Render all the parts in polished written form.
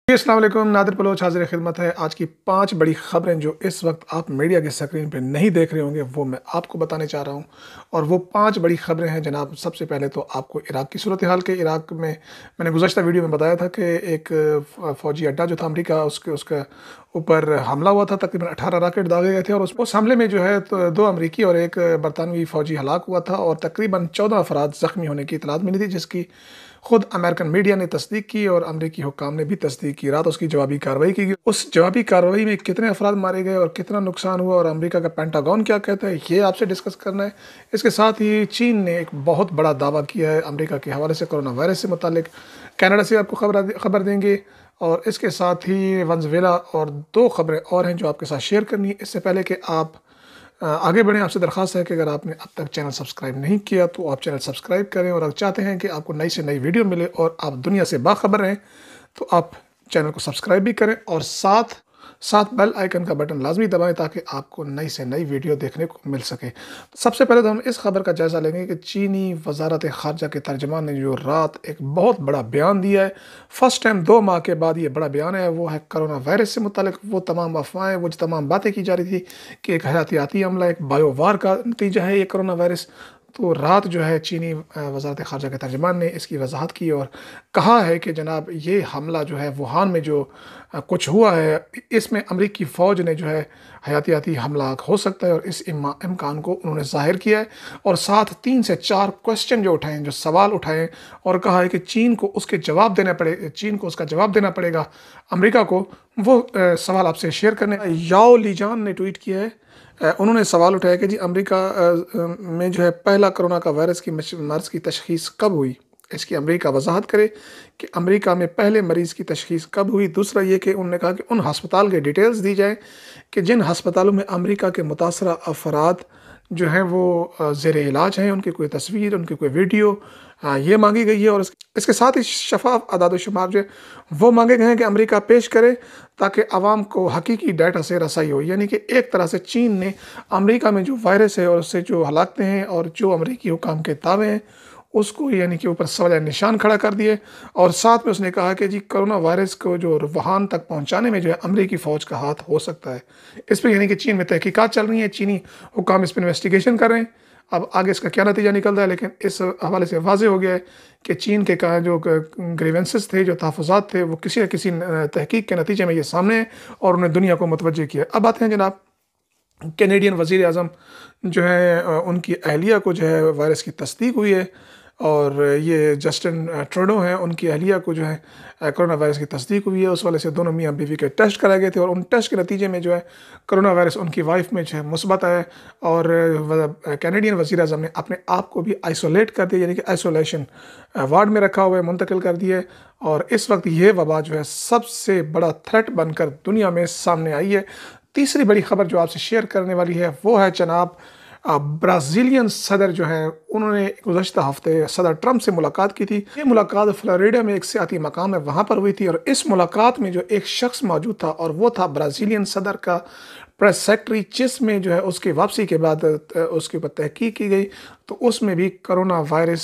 السلام علیکم، نادر بلوچ حاضر خدمت ہے۔ آج کی 5 بڑی خبریں جو اس وقت آپ میڈیا کی سکرین پہ نہیں دیکھ رہے ہوں گے وہ میں آپ کو بتانے چاہ رہا ہوں، اور وہ 5 بڑی خبریں ہیں جناب۔ سب سے پہلے تو آپ کو عراق کی صورتحال کے عراق میں نے گزشتہ ویڈیو میں بتایا تھا کہ ایک فوجی اڈا جو تھا امریکہ، اس کا اوپر حملہ ہوا تھا، تقریباً 18 راکٹ داغے گئے تھے، اور اس حملے میں جو ہے تو 2 امریکی اور ایک برطانوی فوجی ہلاک ہوا تھا، اور تقریباً 14 افراد زخمی ہونے کی اطلاعات ملی تھی، جس کی خود امریکن میڈیا نے تصدیق کی اور امریکی حکام نے بھی تصدیق کی۔ رات اس کی جوابی کارروائی کی گئی۔ اس جوابی کارروائی میں کتنے افراد مارے گئے اور کتنا نقصان ہوا، اور امریکہ کا پینٹاگون کیا کہتا ہے، یہ آپ سے ڈسکس کرنا ہے۔ اس کے ساتھ ہی چین نے ایک بہت بڑا دعویٰ کیا ہے امریکہ کے حوالے سے کورونا وائرس سے متعلق۔ کینیڈا سے آپ کو خبر دیں گے، اور اس کے ساتھ ہی ونزویلا، اور 2 خبریں اور ہیں جو آپ کے ساتھ شیئر کرنی ہے۔ اس سے پہلے کہ آپ آگے بڑھیں، آپ سے درخواست ہے کہ اگر آپ نے اب تک چینل سبسکرائب نہیں کیا تو آپ چینل سبسکرائب کریں، اور اگر چاہتے ہیں کہ آپ کو نئی سے نئی ویڈیو ملے اور آپ دنیا سے باخبر رہیں تو آپ چینل کو سبسکرائب بھی کریں، اور ساتھ بیل آئیکن کا بٹن لازمی دبائیں تاکہ آپ کو نئی سے نئی ویڈیو دیکھنے کو مل سکے۔ سب سے پہلے تو ہم اس خبر کا جائزہ لیں گے کہ چینی وزارت خارجہ کے ترجمان نے جو رات ایک بہت بڑا بیان دیا ہے۔ فرسٹ ٹائم 2 ماہ کے بعد یہ بڑا بیان ہے، وہ ہے کرونا وائرس سے متعلق وہ تمام افواہیں، وہ تمام باتیں کی جا رہی تھی کہ ایک حیاتیاتی عملہ، ایک بایو وار کا نتیجہ ہے یہ کرونا وائرس۔ تو رات جو ہے چینی وزارت خارجہ کے ترجمان نے اس کی وضاحت کی اور کہا ہے کہ جناب یہ حملہ جو ہے ووہان میں جو کچھ ہوا ہے، اس میں امریکی فوج نے جو ہے حیاتیاتی حملہ ہو سکتا ہے، اور اس امکان کو انہوں نے ظاہر کیا ہے، اور ساتھ 3 سے 4 کوسچن جو اٹھائے ہیں، جو سوال اٹھائے ہیں، اور کہا ہے کہ چین کو اس کا جواب دینا پڑے گا امریکہ کو۔ وہ سوال آپ سے شیئر کرنے یاؤ لیجان نے ٹویٹ کیا ہے۔ انہوں نے سوال اٹھایا کہ جی امریکہ میں جو ہے پہلا کرونا کا وائرس کی مرض کی تشخیص کب ہوئی؟ اس کی امریکہ وضاحت کرے کہ امریکہ میں پہلے مریض کی تشخیص کب ہوئی۔ دوسرا یہ کہ انہوں نے کہا کہ ان ہسپتال کے ڈیٹیلز دی جائیں کہ جن ہسپتالوں میں امریکہ کے متاثرہ افراد جو ہیں وہ زیر علاج ہیں، ان کی کوئی تصویر، ان کی کوئی ویڈیو یہ مانگی گئی ہے، اور اس کے ساتھ ہی شفاف اعداد و شمار جو وہ مانگے گئے ہیں کہ امریکہ پیش کرے تاکہ عوام کو حقیقی ڈیٹا سے رسائی ہو۔ یعنی کہ ایک طرح سے چین نے امریکہ میں جو وائرس ہے اور اس سے جو ہلاکتیں ہیں اور جو امریکی حکام کے دعوے ہیں اس کو یعنی کہ اوپر سوال نشان کھڑا کر دیے، اور ساتھ میں اس نے کہا کہ جی کرونا وائرس کو جو ووہان تک پہنچانے میں جو ہے امریکی فوج کا ہاتھ ہو سکتا ہے۔ اس پہ یعنی کہ چین میں تحقیقات چل رہی ہیں، چینی حکام اس پہ انویسٹیگیشن کر رہے ہیں۔ اب آگے اس کا کیا نتیجہ نکلتا ہے، لیکن اس حوالے سے واضح ہو گیا ہے کہ چین کے جو گریونسز تھے، جو تحفظات تھے، وہ کسی نہ کسی تحقیق کے نتیجے میں یہ سامنے ہیں اور انہیں دنیا کو متوجہ کیا۔ اب آتے ہیں جناب کینیڈین وزیر اعظم جو ہے ان کی اہلیہ کو جو ہے وائرس کی تصدیق ہوئی ہے، اور یہ جسٹن ٹروڈو ہیں، ان کی اہلیہ کو جو ہے کرونا وائرس کی تصدیق ہوئی ہے۔ اس والے سے دونوں میاں بیوی کے ٹیسٹ کرائے گئے تھے، اور ان ٹیسٹ کے نتیجے میں جو ہے کرونا وائرس ان کی وائف میں جو ہے مثبت آیا، اور کینیڈین وزیر اعظم نے اپنے آپ کو بھی آئسولیٹ کر دیا، یعنی کہ آئسولیشن وارڈ میں رکھا ہوا ہے، منتقل کر دیا ہے، اور اس وقت یہ وبا جو ہے سب سے بڑا تھریٹ بن کر دنیا میں سامنے آئی ہے۔ تیسری بڑی خبر جو آپ سے شیئر کرنے والی ہے وہ ہے جناب برازیلین صدر جو ہیں انہوں نے گزشتہ ہفتے صدر ٹرمپ سے ملاقات کی تھی۔ یہ ملاقات فلوریڈا میں ایک سیاحتی مقام ہے وہاں پر ہوئی تھی، اور اس ملاقات میں جو ایک شخص موجود تھا اور وہ تھا برازیلین صدر کا پریس سیکٹری، جس میں جو ہے اس کی واپسی کے بعد اس کے اوپر تحقیق کی گئی تو اس میں بھی کرونا وائرس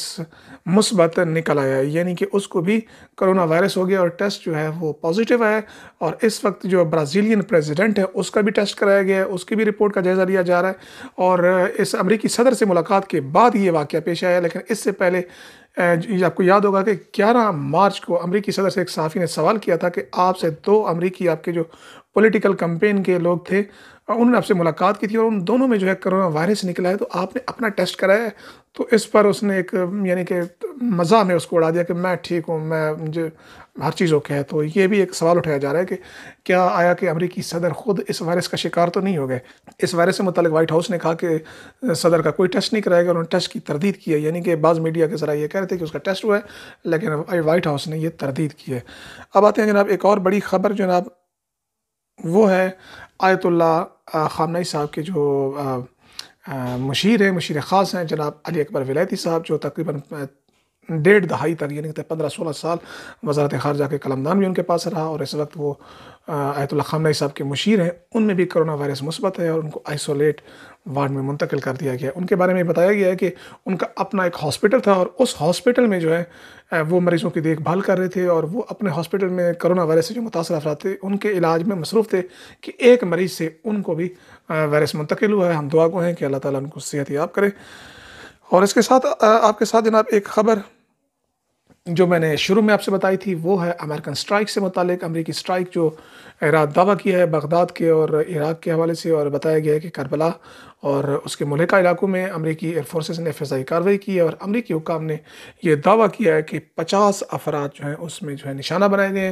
مثبت نکل آیا ہے، یعنی کہ اس کو بھی کرونا وائرس ہو گیا اور ٹیسٹ جو ہے وہ پازیٹیو ہے، اور اس وقت جو برازیلین پریزیڈنٹ ہے اس کا بھی ٹیسٹ کرایا گیا ہے، اس کی بھی رپورٹ کا جائزہ لیا جا رہا ہے، اور اس امریکی صدر سے ملاقات کے بعد یہ واقعہ پیش آیا۔ لیکن اس سے پہلے آپ کو یاد ہوگا کہ 11 مارچ کو امریکی صدر سے ایک صحافی نے سوال کیا تھا کہ آپ سے 2 امریکی آپ کے جو پولیٹیکل کمپین کے لوگ تھے انہوں نے آپ سے ملاقات کی تھی، اور ان دونوں میں جو ہے کرونا وائرس نکلا ہے، تو آپ نے اپنا ٹیسٹ کرایا ہے؟ تو اس پر اس نے ایک یعنی کہ مزاح میں اس کو اڑا دیا کہ میں ٹھیک ہوں، مجھے ہر چیز اوکے ہے۔ تو یہ بھی ایک سوال اٹھایا جا رہا ہے کہ کیا آیا کہ امریکی صدر خود اس وائرس کا شکار تو نہیں ہو گئے؟ اس وائرس سے متعلق وائٹ ہاؤس نے کہا کہ صدر کا کوئی ٹیسٹ نہیں کرائے گا، اور انہوں نے ٹیسٹ کی تردید کی ہے، یعنی کہ بعض میڈیا کے ذرائع یہ کہہ رہے تھے کہ اس کا ٹیسٹ ہوا ہے، لیکن وائٹ ہاؤس نے یہ تردید کی ہے۔ اب آتے ہیں جناب ایک اور بڑی خبر جناب، وہ ہے آیت اللہ خامنئی صاحب کے جو مشیر خاص ہیں جناب علی اکبر ولایتی صاحب، جو تقریباً 1.5 دہائی تک یعنی کہ 15-16 سال وزارت خارجہ کے قلمدان بھی ان کے پاس رہا، اور اس وقت وہ آیت اللہ خامنہ ای صاحب کے مشیر ہیں، ان میں بھی کرونا وائرس مثبت ہے اور ان کو آئسولیٹ وارڈ میں منتقل کر دیا گیا ہے۔ ان کے بارے میں بتایا گیا ہے کہ ان کا اپنا ایک ہاسپٹل تھا، اور اس ہاسپٹل میں جو ہے وہ مریضوں کی دیکھ بھال کر رہے تھے، اور وہ اپنے ہاسپٹل میں کرونا وائرس سے جو متاثر افراد تھے ان کے علاج میں مصروف تھے کہ ایک مریض سے ان کو بھی وائرس منتقل ہوا ہے۔ ہم دعا گو ہیں کہ اللہ تعالیٰ ان کو صحت یاب کرے۔ اور اس کے ساتھ آپ کے ساتھ جناب ایک خبر جو میں نے شروع میں آپ سے بتائی تھی، وہ ہے امریکن اسٹرائک سے متعلق۔ امریکی اسٹرائک جو رات دعویٰ کیا ہے بغداد کے اور عراق کے حوالے سے، اور بتایا گیا ہے کہ کربلا اور اس کے ملحقہ علاقوں میں امریکی ایئر فورسز نے فضائی کارروائی کی ہے، اور امریکی حکام نے یہ دعویٰ کیا ہے کہ 50 افراد جو ہیں اس میں جو ہے نشانہ بنائے گئے ہیں۔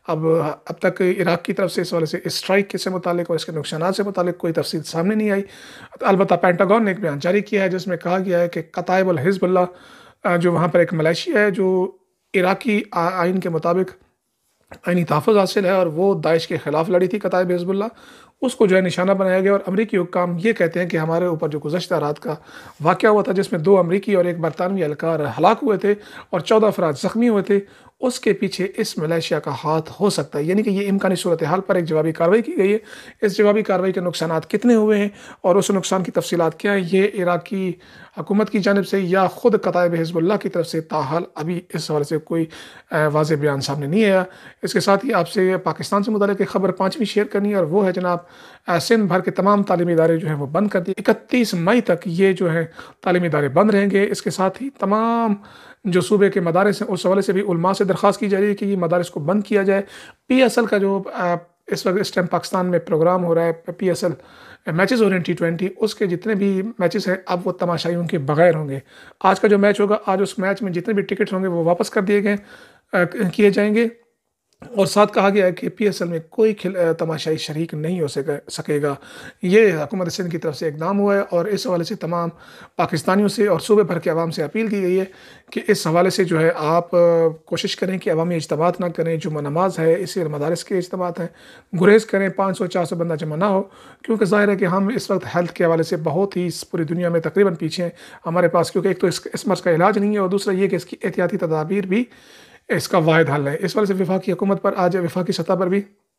اب تک عراق کی طرف سے اس حوالے سے اسٹرائک سے متعلق اور اس کے نقصانات سے متعلق کوئی تفصیل سامنے نہیں آئی۔ البتہ پینٹاگون نے ایک بیان جاری کیا ہے جس میں کہا گیا ہے کہ کتائب الحزب اللہ جو وہاں پر ایک ملیشیا ہے جو عراقی آئین کے مطابق آئینی تحفظ حاصل ہے، اور وہ داعش کے خلاف لڑی تھی کتائب حزب اللہ، اس کو جو ہے نشانہ بنایا گیا۔ اور امریکی حکام یہ کہتے ہیں کہ ہمارے اوپر جو گزشتہ رات کا واقعہ ہوا تھا جس میں 2 امریکی اور 1 برطانوی اہلکار ہلاک ہوئے تھے اور 14 افراد زخمی ہوئے تھے، اس کے پیچھے اس ملیشیا کا ہاتھ ہو سکتا ہے، یعنی کہ یہ امکانی صورتحال پر ایک جوابی کارروائی کی گئی ہے۔ اس جوابی کارروائی کے نقصانات کتنے ہوئے ہیں اور اس نقصان کی تفصیلات کیا ہے، یہ عراقی حکومت کی جانب سے یا خود کتائب حزب اللہ کی طرف سے تاحال ابھی اس حوالے سے کوئی واضح بیان سامنے نہیں آیا۔ اس کے ساتھ ہی آپ سے پاکستان سے متعلق ایک خبر 5ویں شیئر کرنی ہے، اور وہ ہے جناب سندھ بھر کے تمام تعلیمی ادارے جو ہیں وہ بند کر دیے۔ 31 مئی تک یہ جو ہے تعلیمی ادارے بند رہیں گے۔ اس کے ساتھ ہی تمام جو صوبے کے مدارس ہیں اس حوالے سے بھی علماء سے درخواست کی جا رہی ہے کہ یہ مدارس کو بند کیا جائے۔ پی ایس ایل کا جو اس وقت اس ٹائم پاکستان میں پروگرام ہو رہا ہے، پی ایس ایل میچز ہو رہے ہیں T20، اس کے جتنے بھی میچز ہیں اب وہ تماشائیوں کے بغیر ہوں گے۔ آج کا جو میچ ہوگا، آج اس میچ میں جتنے بھی ٹکٹس ہوں گے وہ واپس کر دیے کیے جائیں گے، اور ساتھ کہا گیا ہے کہ پی ایس ایل میں کوئی تماشائی شریک نہیں ہو سکے گا۔ یہ حکومت سندھ کی طرف سے اقدام ہوا ہے، اور اس حوالے سے تمام پاکستانیوں سے اور صوبے بھر کے عوام سے اپیل کی گئی ہے کہ اس حوالے سے جو ہے آپ کوشش کریں کہ عوامی اجتماعات نہ کریں۔ جمعہ نماز ہے، اسی مدارس کے اجتماعات ہیں، گریز کریں، 500-400 بندہ جمع نہ ہو، کیونکہ ظاہر ہے کہ ہم اس وقت ہیلتھ کے حوالے سے بہت ہی پوری دنیا میں تقریباً پیچھے ہیں ہمارے پاس، کیونکہ ایک تو اس مرض کا علاج نہیں ہے، اور دوسرا یہ کہ اس کی احتیاطی تدابیر بھی اس کا واحد حل ہے۔ اس وجہ سے وفاقی حکومت پر آج وفاقی سطح پر بھی،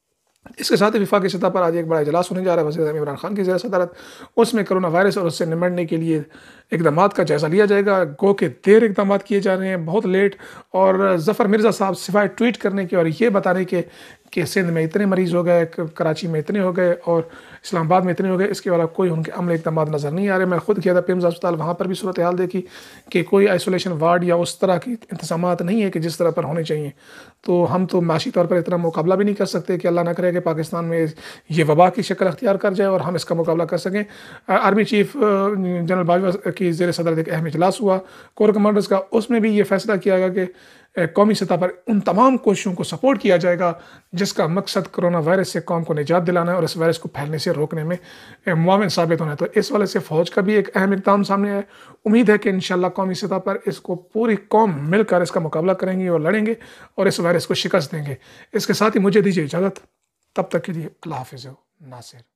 اس کے ساتھ وفاقی سطح پر آج ایک بڑا اجلاس ہونے جا رہا ہے وزیر اعظم عمران خان کی زیر صدارت۔ اس میں کرونا وائرس اور اس سے نمٹنے کے لیے اقدامات کا جائزہ لیا جائے گا۔ گو کہ دیر اقدامات کیے جا رہے ہیں، بہت لیٹ، اور ظفر مرزا صاحب سوائے ٹویٹ کرنے کے اور یہ بتانے کے کہ سندھ میں اتنے مریض ہو گئے، کراچی میں اتنے ہو گئے اور اسلام آباد میں اتنے ہو گئے، اس کے علاوہ کوئی ان کے عمل اقدامات نظر نہیں آ رہے۔ میں خود گیا تھا پیمز ہسپتال، وہاں پر بھی صورتحال دیکھی کہ کوئی آئسولیشن وارڈ یا اس طرح کی انتظامات نہیں ہے کہ جس طرح پر ہونے چاہیے۔ تو ہم تو معاشی طور پر اتنا مقابلہ بھی نہیں کر سکتے کہ اللہ نہ کرے کہ پاکستان میں یہ وبا کی شکل اختیار کر جائے اور ہم اس کا مقابلہ کر سکیں۔ آرمی چیف جنرل باجوہ کی زیر صدارت ایک اہم اجلاس ہوا کور کمانڈرز کا، اس میں بھی یہ فیصلہ کیا گیا کہ قومی سطح پر ان تمام کوششوں کو سپورٹ کیا جائے گا جس کا مقصد کرونا وائرس سے قوم کو نجات دلانا ہے اور اس وائرس کو پھیلنے سے روکنے میں معاون ثابت ہونا ہے۔ تو اس والے سے فوج کا بھی ایک اہم اقدام سامنے ہے۔ امید ہے کہ انشاءاللہ قومی سطح پر اس کو پوری قوم مل کر اس کا مقابلہ کریں گے اور لڑیں گے اور اس وائرس کو شکست دیں گے۔ اس کے ساتھ ہی مجھے دیجیے اجازت، تب تک کے لیے اللہ حافظ ناصر۔